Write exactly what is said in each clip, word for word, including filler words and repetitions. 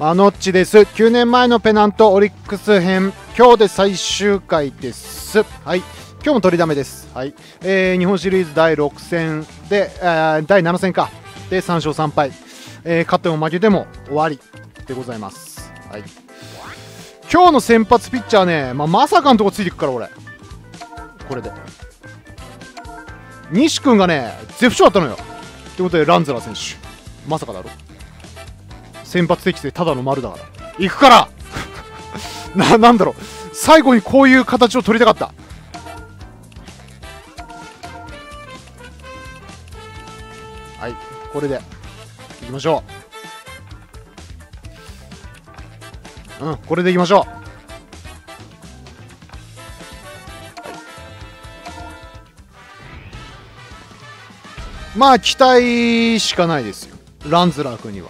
あのっちです。きゅうねんまえのペナントオリックス編、今日で最終回です。はい、今日も取りだめです。はい、えー、日本シリーズだいろく戦で、えー、だいなな戦かでさん勝さん敗、えー、勝っても負けても終わりでございます。はい、今日の先発ピッチャーね、まあ、まさかのとこついていくから俺これで西君がね絶不調だったのよ。ってことでランズラー選手まさかだろ。先発適正ただの丸だから行くからな、なんだろう、最後にこういう形を取りたかった。はい、これでいきましょう。うん、これでいきましょう。はい、まあ期待しかないですよ、ランズラー君には。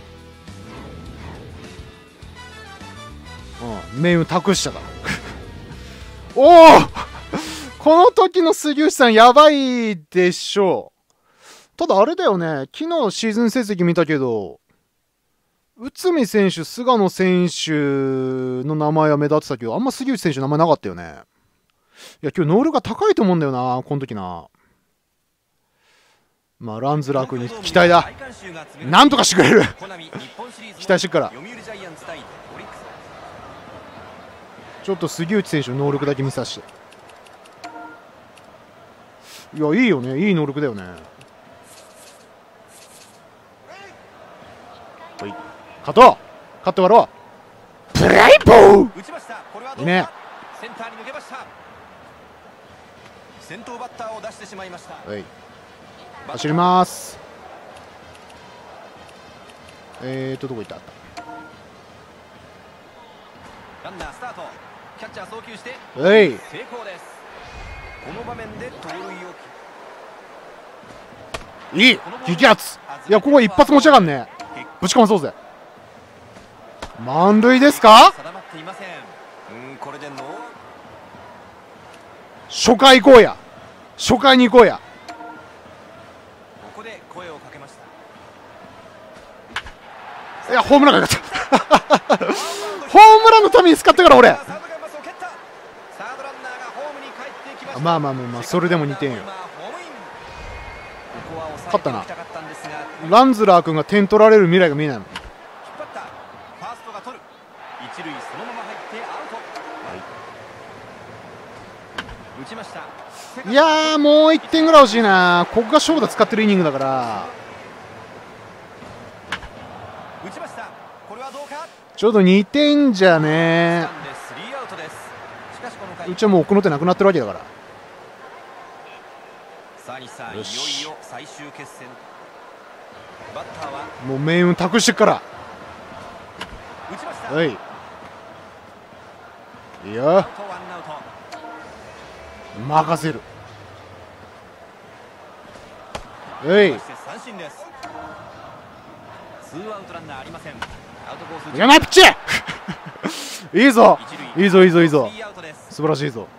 うん、命運託したからおおこの時の杉内さんやばいでしょう。ただあれだよね、昨日シーズン成績見たけど内海選手、菅野選手の名前は目立ってたけど、あんま杉内選手の名前なかったよね。いや今日ノールが高いと思うんだよな、この時な。まあランズラー君に期待だ。なんとかしてくれる期待してっから。ちょっと杉内選手の能力だけ見させて。いやいいよね、いい能力だよね。はい、勝とう、勝って終わろう。プレイボーいいね。 センターに抜けました。先頭バッターを出してしまいました。 はい、走ります。えーとどこ行った。 ランナースタート。キャッチャー送球してはい成功です。この場面で盗塁をいい激アツ。いやここ一発持ち上がんね。ぶちかまそうぜ。満塁ですか。 定まっていません。うん、これでノー。 初回行こうや、初回に行こうや。 ここで声をかけました。 いやホームランがかかったホームランのために使ったから俺。まあまあまあまあそれでもにてんよ。勝ったな。ランズラー君が点取られる未来が見えないもん。いやーもういってんぐらい欲しいな。ここが勝負だ使ってるイニングだから。ちょうどにてんじゃね。うちはもう奥の手なくなってるわけだから。よし、もう命運託してっから。はいいいよ、任せる。はいいやないピッチいいぞいいぞいいぞいいぞ、素晴らしいぞ。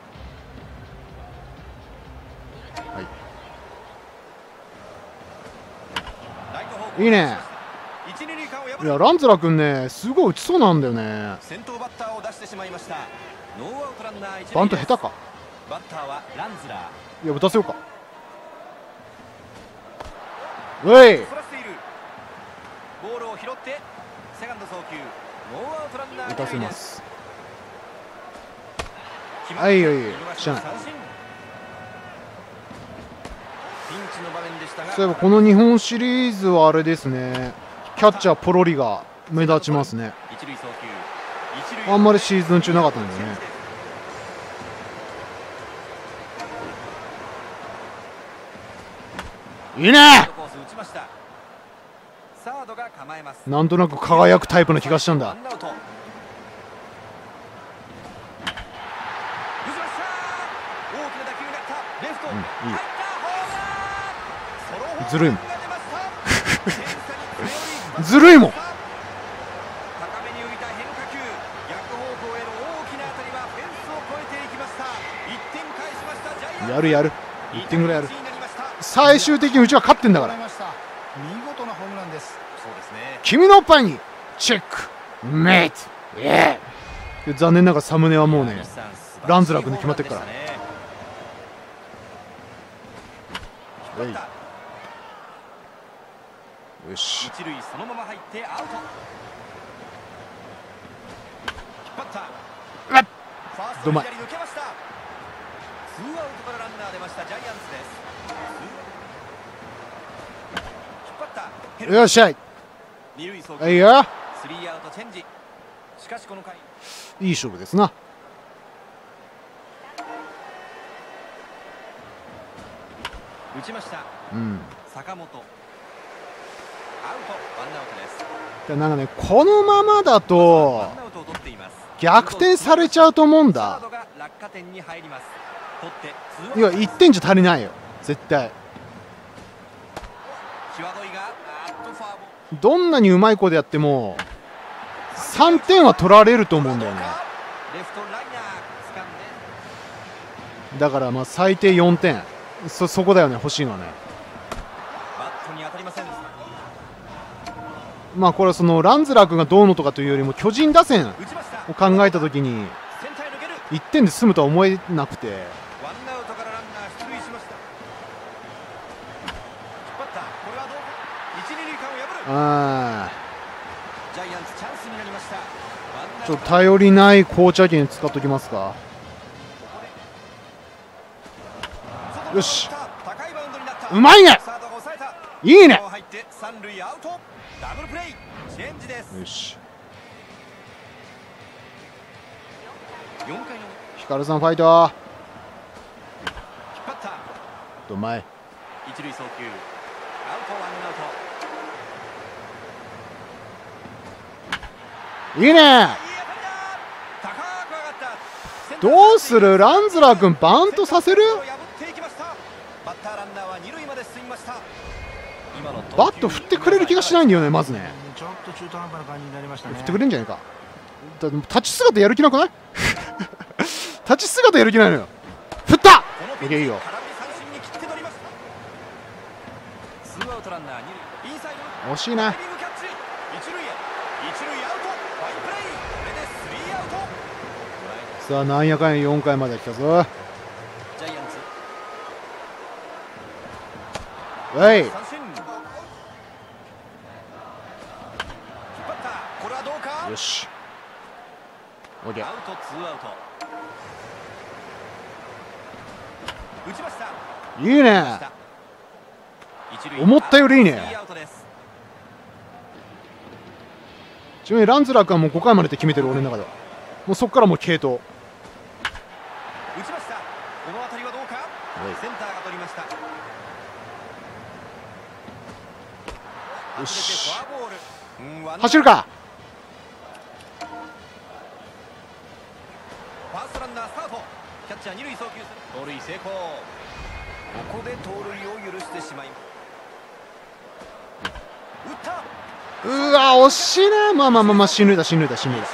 いいね。いやランズラ君ねすごい打ちそうなんだよね。バント下手か。いや打たせようか。うい打たせます。はいはいしゃない。そういえばこの日本シリーズはあれですね、キャッチャーポロリが目立ちますね。あんまりシーズン中なかったんだよね。いいね。なんとなく輝くタイプの気がしたんだ。うん、いいずるいもんずるいもん。やるやるいってんぐらいやる。最終的にうちは勝ってんだから。君のパイにチェックメイト、えー、残念ながらサムネはもうねランズラ君で決まってるから。よし、 一塁そのまま入ってアウト。引っ張った。ファーストの左抜けました。ツーアウトからランナー出ましたジャイアンツです。引っ張った。 よっしゃい。 二塁送いいよ。 スリーアウトチェンジ。しかしこの回いい勝負ですな。 打ちました。 うん。 坂本。アウト、ワンアウトです。 なんかね、このままだと逆転されちゃうと思うんだ。いや、いってんじゃ足りないよ絶対。どんなにうまい子でやってもさんてんは取られると思うんだよね。だからまあ最低よんてん、そ, そこだよね欲しいのはね。まあこれはそのランズラー君がどうのとかというよりも巨人打線を考えたときにいってんで済むとは思えなくて。あちょっと頼りない紅茶券使っときますか。よし、うまいね、いいね。よし、ヒカルさんファイト。ど前一塁送球、アウト、ワンアウト。 いいね。どうする、ランズラー君バントさせる。バット振ってくれる気がしないんだよね。まずねちょっと中途半端な感じになりましたね。 振ってくれるんじゃないか。だ立ち姿やる気なくない？立ち姿やる気ないのよ。振った。いけいいよ。惜しいな。さあなんやかんやよんかいまで来たぞ。はい。よし。オッケー。いいね。思ったよりいいね。ちなみにランズラー君はもうごかいまでって決めてる俺の中では。もうそこからもう継投。 打ちました。この当たりはどうか。センターが取りました。 よし。走るか。 ファーストランナースタート。キャッチャー二塁送球する。盗塁成功。ここで盗塁を許してしまいます。打った。 うわ惜しいな。まあまあまあまあ死ぬだ死ぬだ死ぬだ。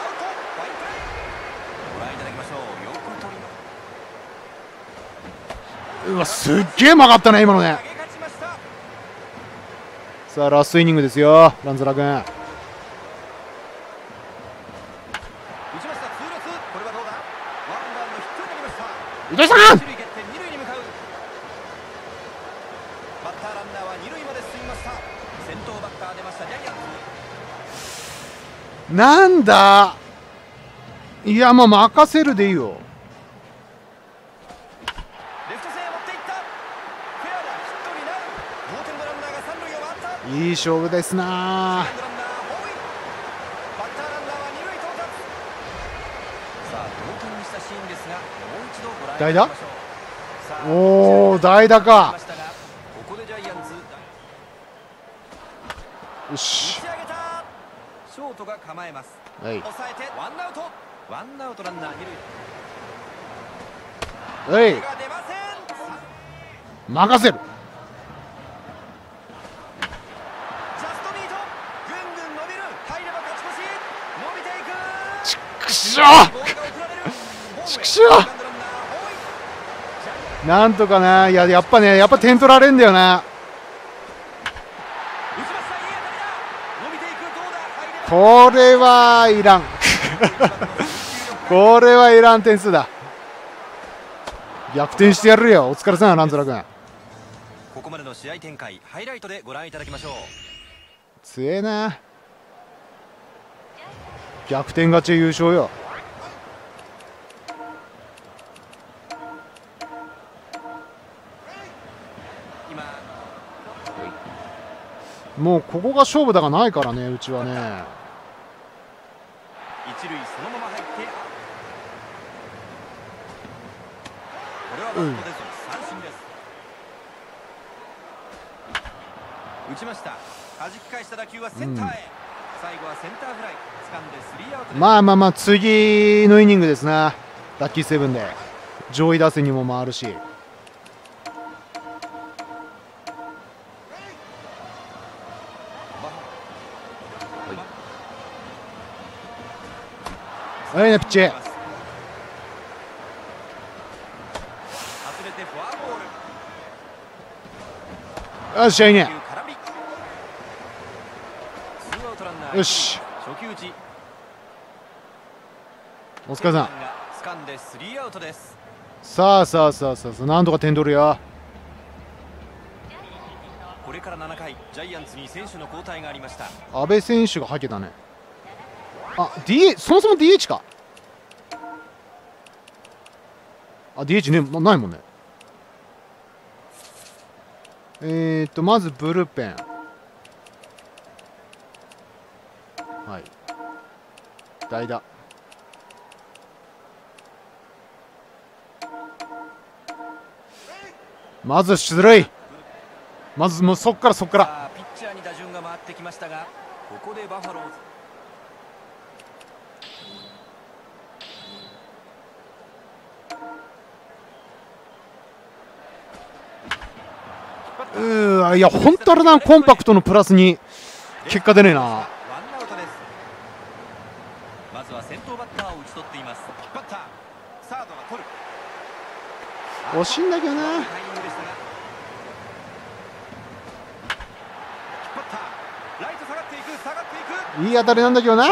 うわすっげえ曲がったね今のね。さあラストイニングですよランズラー君。糸井さん。なんだ。いやまあ任せるでいいよ。いい勝負ですな。代打。おお代打か。よし。 ショートが構えます。 はい。 抑えてワンアウト。ワンアウトランナー二塁。はい。任せる。ちくしょう。ちくしょう。なんとかな。いややっぱねやっぱ点取られんだよな。 これはいらんこれはいらん点数だ。逆転してやるよ。お疲れさんランズラ君。 ここまでの試合展開ハイライトでご覧いただきましょう。 強えな。逆転勝ち優勝よ。もうここが勝負だがないからね、うちはね。 一塁そのまま入って、これはバットで三振です。打ちました。弾き返した打球はセンターへ、うん、最後はセンターフライ掴んでスリーアウト。 まあまあまあ次のイニングですな。ラッキーセブンで上位打線にも回るし。はいねピッチ。よしいいね。よしお疲れさん。さあさあさあさあなんとか点取るよ。 これからななかいジャイアンツに選手の交代がありました。 阿部選手がはけたね。あ ディーエイチ そもそも ディーエイチ か。あ ディーエイチ ねないもんね。えーとまずブルペン、はい、代打、まず出塁、まずもうそっからそっからピッチャーに打順が回ってきましたが、ここでバファローズ。 うーわ、いや本当あれな、コンパクトのプラスに結果出ねえな。 ワンアウトです。まずは先頭バッターを打ち取っています。バッターサードが取る。 惜しいんだけどな。いい当たりなんだけどな。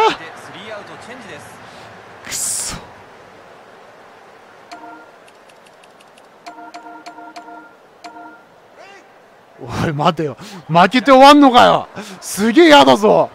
くそ。おい待てよ、負けて終わんのかよ。すげえ嫌だぞ。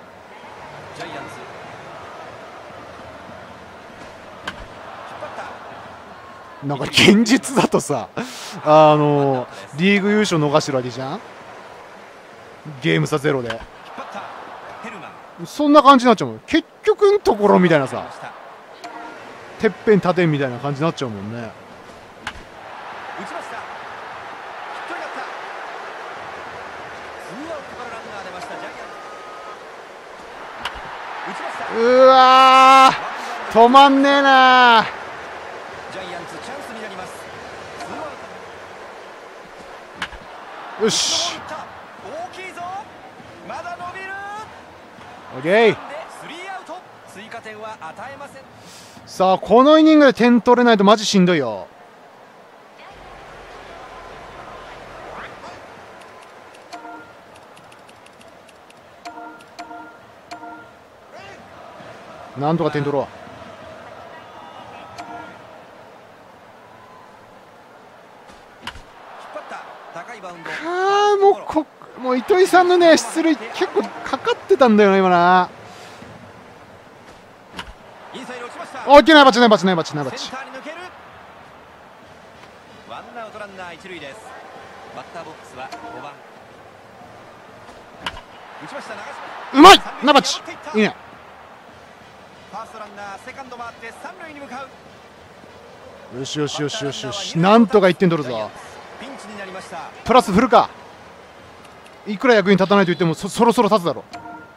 なんか現実だとさ、あのリーグ優勝逃してるわけじゃん、ゲーム差ゼロで。そんな感じになっちゃうもん結局のところみたいなさ、てっぺん立てんみたいな感じになっちゃうもんね。うわー止まんねえな。よしオッケー。さあこのイニングで点取れないとマジしんどいよ。なんとか点取ろう。ああもうこもう糸井さんのね出塁結構かかってたんだよな今な。オッケーナイバチナイバチナイバチナイバチ。 ワンアウトランナー一塁です。バッターボックスはごばん。打ちました長島。 うまいナイバチいいね。 ファーストランナーセカンド回って三塁に向かう。 よしよしよしよしよし、なんとかいってん取るぞ。 ピンチになりました。 プラス振るか。いくら役に立たないと言っても そ, そろそろ立つだろ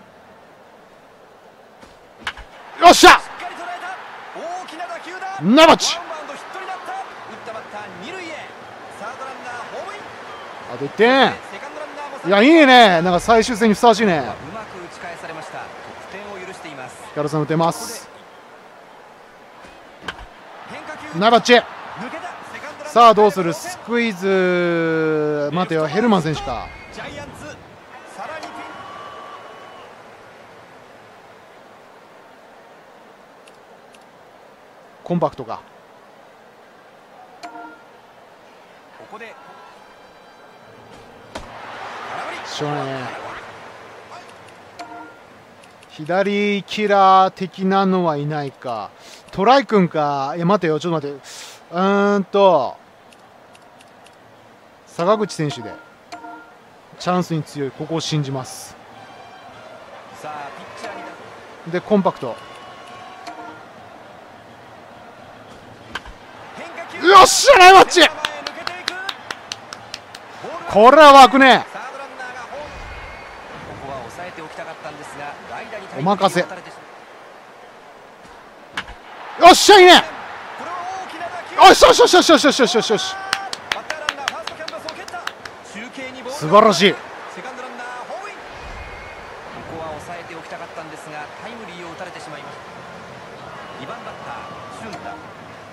う。よっしゃナバチ。あといってん。いやいいね、なんか最終戦にふさわしいね。 うまく打ち返されました。得点を許しています。 ヒカルさん打てます。ナバチ。さあどうする、スクイズ。待てよヘルマン選手か。 コンパクトか。 ここでしょうがないね。左キラー的なのはいないか。トライ君か。いや待てよ、ちょっと待って。うーんと坂口選手でチャンスに強い、ここを信じます。 さあピッチャーにでコンパクト。 変化球、 よっしゃ、ナイスマッチ。 前へ抜けていく。ボールはこれは湧くね。 サードランナーがホーム。ここは抑えておきたかったんですが、代打にタイおムリーを任せ。 打たれてしよっしゃ、いいね。 これは大きな打球。 よしよしよしよしよしよしよしよしよし。 バッターランナーファーストキャンバスを蹴った。中継にボールが素晴らしい。 セカンドランナーホームイン。ここは抑えておきたかったんですが、タイムリーを打たれてしまいました。にばんバッター俊太。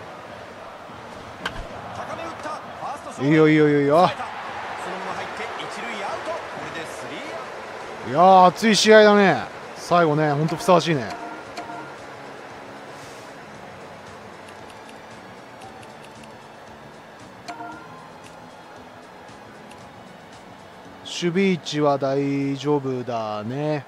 高め打った。ファースト正面。 いいよいいよいいよいいよ。 そのまま入って一塁アウト。これでスリーアウト。 いやー熱い試合だね。最後ね、ほんとふさわしいね。守備位置は大丈夫だね。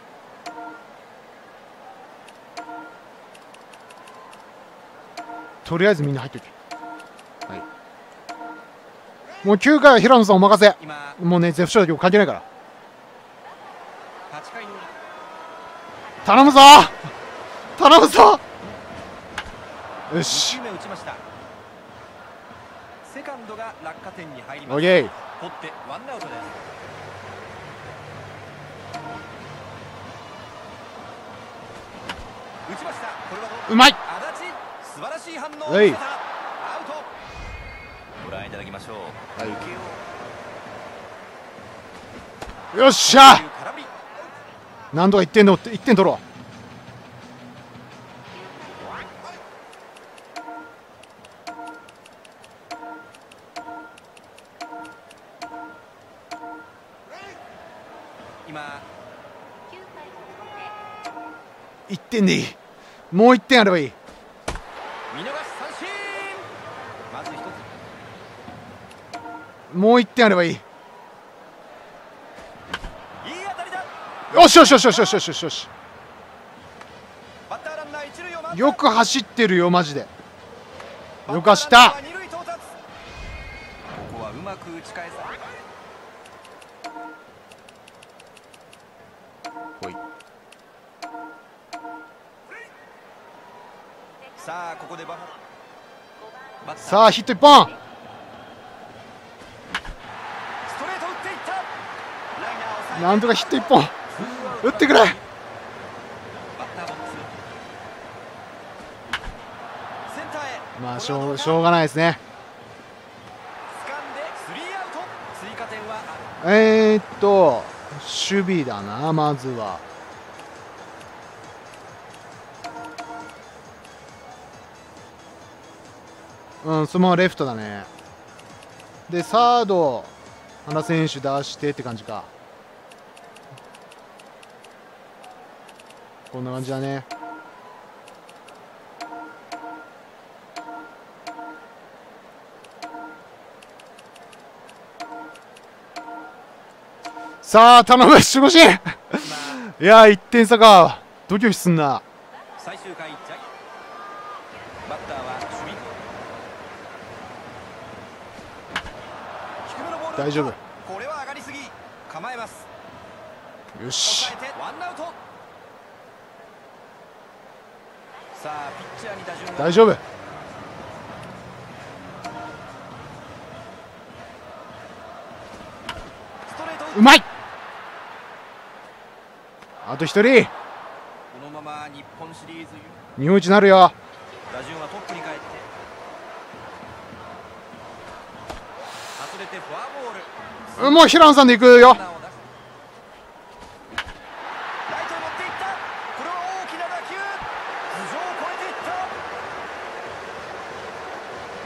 とりあえずみんな入っておけ。はい、もうきゅうかいは平野さんお任せ。 今もうね、絶不調だけど関係ないから。 はちかいの頼むぞ頼むぞ。よにし球目打ちました。セカンドが落下点に入ります。 オッケー。 取ってワンアウトです。打ちました。これはどうだ。 うまい。 足立素晴らしい反応をはい見せた。アウト。ご覧いただきましょう。 はい抜けをよっしゃ。 空振り。 何度かいってんのいってん取ろう。 今いってんでいい。もういってんあればいい。 見逃し三振。まず一つ。 もういってんあればいい。 いい当たりだ。 よしよしよしよしよしよしよしよし。 バッターランナー一塁を回った。 よく走ってるよマジで。よかしバッターランナーた。 は二塁到達。ここはうまく打ち返さ。 ほい。 さあここでバファロー。バッターさあヒットいっぽん。 ストレート打っていった。ライナーを抑えてなんとかヒットいっぽん打ってくれ。 バッターボックス。センターへ。 まあしょうしょうがないですね。 掴んでスリーアウト。追加点はあえー、っと守備だな。まずはうんそのままレフトだね。でサード原選手出してって感じか。こんな感じだね。さあ頼む守護神いやーいってん差か。ドキドキすんな。 最終回ジャイバッターは守備。低めのボール。 大丈夫。 これは上がりすぎ。構えます。 よし抑えてワンアウト。さあピッチャーに打順が。 大丈夫。 ストレート打っうまい。あと一人。 このまま日本シリーズ優日本一になるよ。 打順はトップに帰って外れてフォアボール。 うんもう平野さんでいくよ。 ランナーを出す。ライトへ持っていった。これは大きな打球。頭上を越えていった。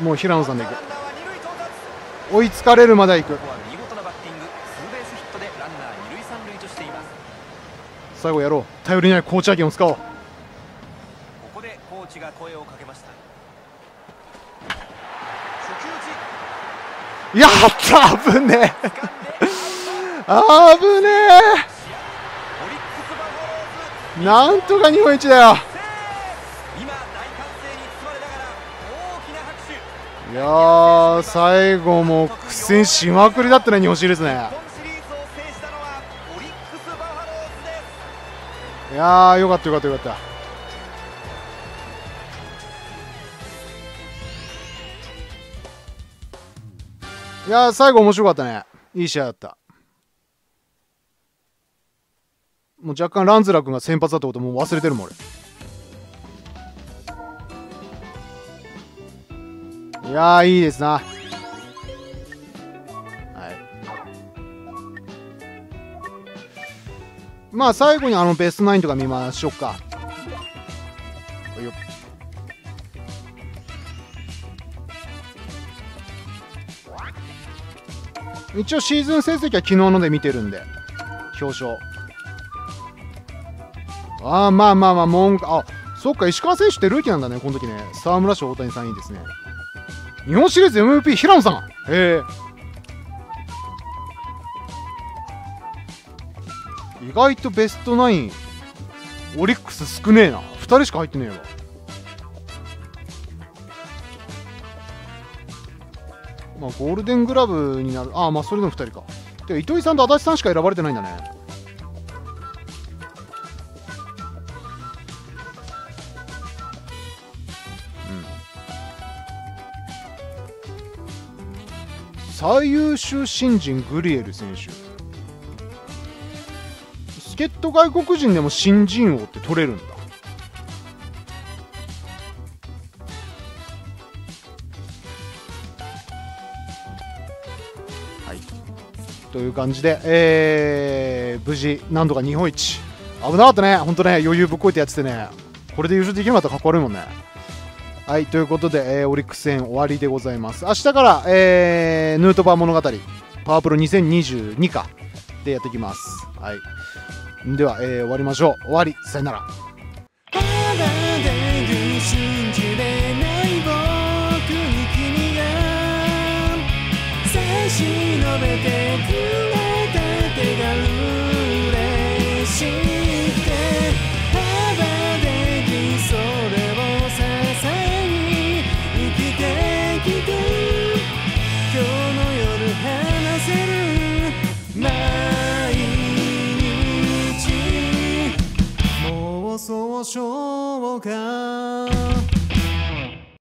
もう平野さんでいく。 ランナーは二塁到達。 追いつかれるまで行く。 ここは見事なバッティング。ツーベースヒットでランナー二塁三塁としています。 最後やろう。頼りないコーチャー権を使おう。 ここでコーチが声をかけました。 やった危ねえ危ねえなんとか日本一だよ。いやー最後も苦戦しまくりだったね日本シリーズね。いやーよかったよかったよかった。いやー最後面白かったね。いい試合だった。もう若干ランズラ君が先発だったこともう忘れてるもん俺。いやーいいですな。はい。まあ最後にあのベストナインとか見ましょうか。よっ。一応シーズン成績は昨日ので見てるんで表彰。ああまあまあまあ文句あそっか石川選手ってルーキーなんだねこの時ね。沢村賞大谷さんいいですね。日本シリーズ エムブイピー 平野さん。へえ意外とベストナインオリックス少ねえな。ふたりしか入ってねえわ。まあ、ゴールデングラブになる。ああまあそれでもふたりか。で糸井さんと足立さんしか選ばれてないんだね。うん最優秀新人グリエル選手。助っ人外国人でも新人王って取れるんだ。という感じで、えー、無事何度か日本一。危なかったね本当ね。余裕ぶっこいてやっててねこれで優勝できなかったらかっこ悪いもんね。はいということで、えー、オリックス戦終わりでございます。明日から、えー、ヌートバー物語パワープロにせんにじゅうにかでやっていきます。はいでは、えー、終わりましょう。終わりさよなら。 忍べてくれた手が嬉しくて羽ばできそれを支えに生きてきて今日の夜話せる毎日もうそうしょうか。